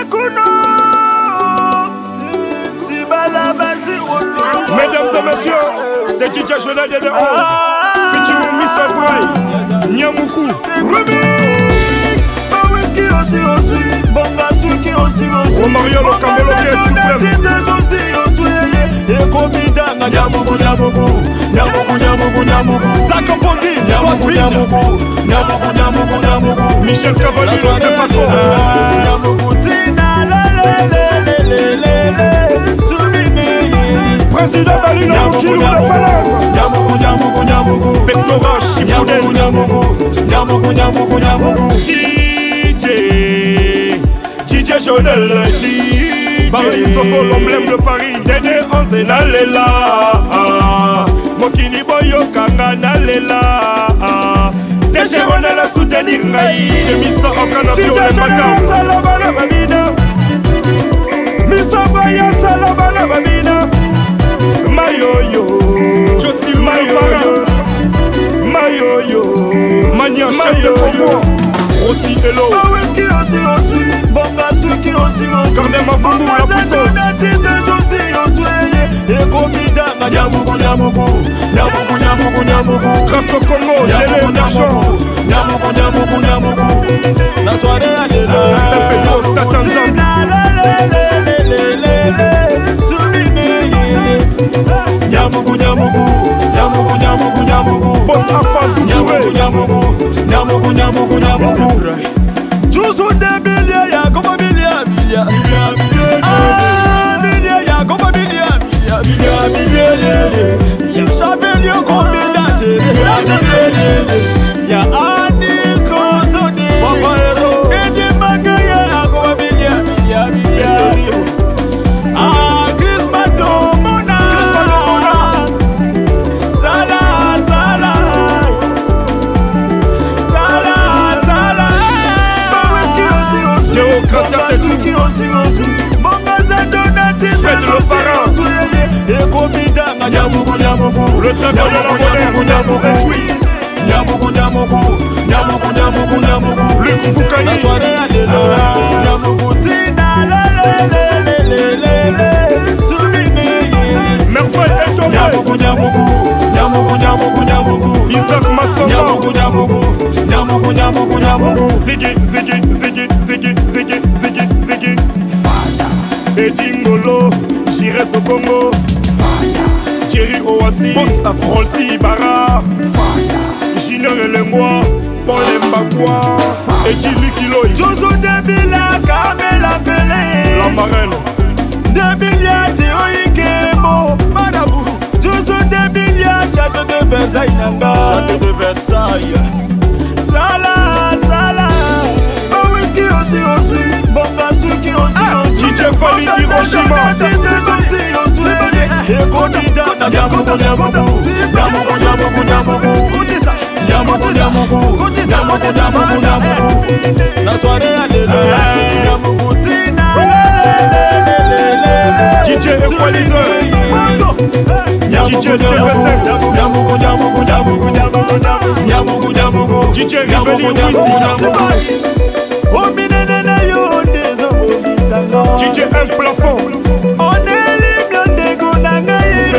Mesdames et messieurs, c'est DJ Jonel de 11 featuring Mr. Bray Nyamuku Romario le Cambolo qui est suprême Michel Cavalier, le patron Président Balina Mokilou de Palang Pectora Chipoudel DJ Jonel Barry Toko l'emblème de Paris Dédé Onze Nalela Mokili Boyo Kanga Nalela DJ Jonel a soutenir Ngai Mr. Okana Bio le Matam Salabana Babina Mr. Baya Salabana Babina Mayoyo Josie Mayoyo Mayoyo Mania Mayoyo Aussi hello Gardez ma fondou la puissance Grâce au Congo, Yélé Marchand La soirée à l'élo Nyamugu Boss Afan Nyamugu Juste des milliers, y'a comme un milliard y'a comme un milliard J'avais lieu combien d'âges Y'a Anis Rosoni Et des magailles y'a comme un milliard Ah, Chris Mato Mona Démocratie c'est tout Faites le parent Le travail de la monnaie Le Koufoukani Merveille est tombé Isaac Massamba Ziggy Edingolo J'irai au Congo Thierry Oasi Rolsi Ibarra Junior Elengwa Paul Mbakwa Edili Kiloy Jozo Debila Kamela Pele La Marelle Debilia Théoïkemo Manabu Jozo Debilia Château de Versailles Nanga Château de Versailles Sala Whisky aussi Bonga Suki aussi DJ Fali Hiroshima La soirée à DJ Equalizer DJ TVC DJ Rebellion DJ M Plafond on est les miens de Gondangaï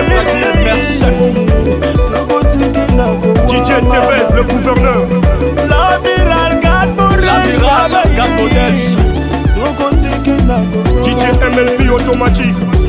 DJ TVS le gouverneur La virale Gadmoudèche DJ MLB automatique